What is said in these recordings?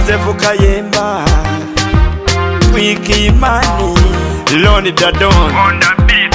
Joseph Kayemba, Wiki Mani, Lonnie Dadon on the beat.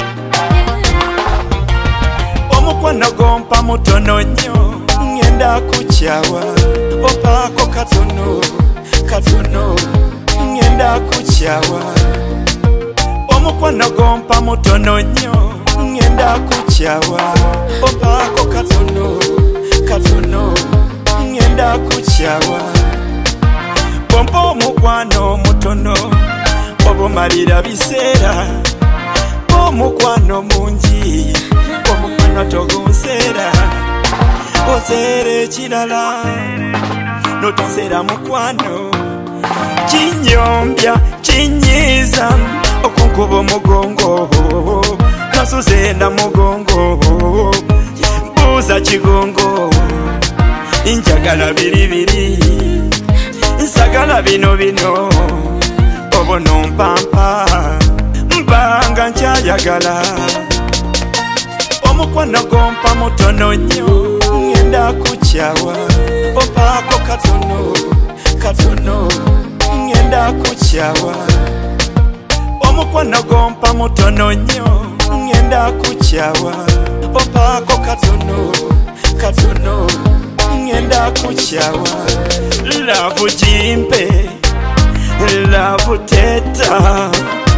Omukwano gompa mutono nnyo, ngenda kuchawa. Opako katono, katono, ngenda kuchawa. Omukwano gompa mutono nnyo, ngenda kuchawa. Opako katono, katono, ngenda kuchawa. Pompo omukwano mutono, obumalira biseera. Omukwano mungi, omukwano togunseera. Oseera ekirala, notonseera mukwano. Kinyombya, kinyiiza, okunkuba omugongo. Nasuze na mugongo, mbuuza kigongo. Njagala biri biri, nsagala bino bino. Obono mpampa, mbanga nkyayagala. Omukwano gompa mutono nnyo, ngenda kuchawa. Opako katono, katono, ngenda kuchawa. Omukwano gompa mutono nnyo, ngenda kuchawa. Opako katono, katono, ngenda kuchawa. Love jimpe, love teta,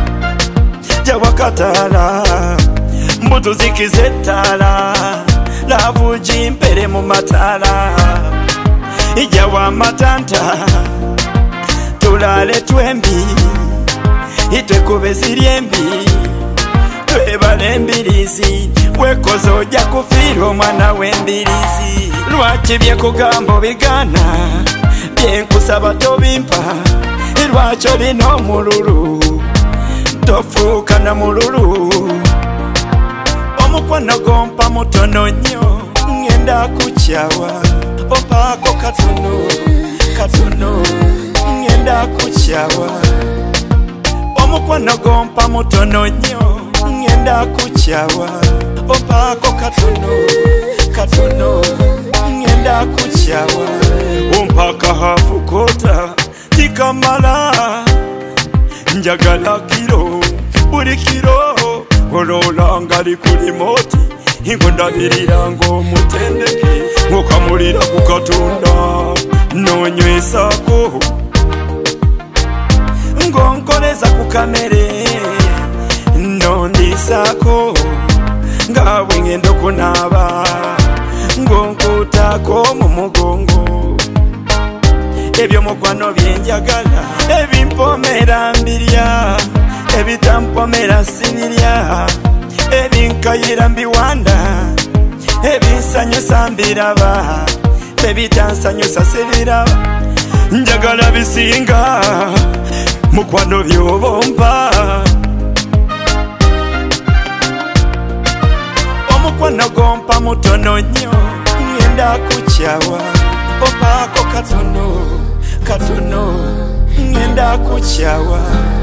jawakatala, mbutu zikizetala. Love jimpere mu matala, ijawa matanta, tulale twembi, itwekube ziryembi, twebale embirizi, wekoze ojja kufiirwa omwana w'embirizi. Lwaki byekugamba bigana, byenkusaba tobimpa. Lwaki olina omululu, tofuuka na mululu. Omukwano gompa mutono nnyo, ngenda kuchawa. Opako katono, katono, ngenda kuchawa. Omukwano gompa mutono nnyo, ngenda kuchawa. Opako katono, katono, ngenda kuchawa. Ompaka hafu kota, tikamala, njagala kiro, buli kiro. Olola ngali kuli moti, ingondabirira ng'omutendeke. Okamulira ku Katonda, nonywesako. Ngonkoleza ku kamere, nondisako. Nga bwe ngenda okunaaba, ngonkuutako mu mugongo. Ebyo mukwano byenjagala, ebimpomera mbirya, ebitampomera sibirya. Ebinkayira mbiwanda, ebinsanyusa mbiraba, ebitansanyusa sibiraba. Njagala bisinga, mukwano byobompa. Omukwano gompa mutono nnyo, ngenda kuchawa. Opako katono, katono, ngenda kuchawa.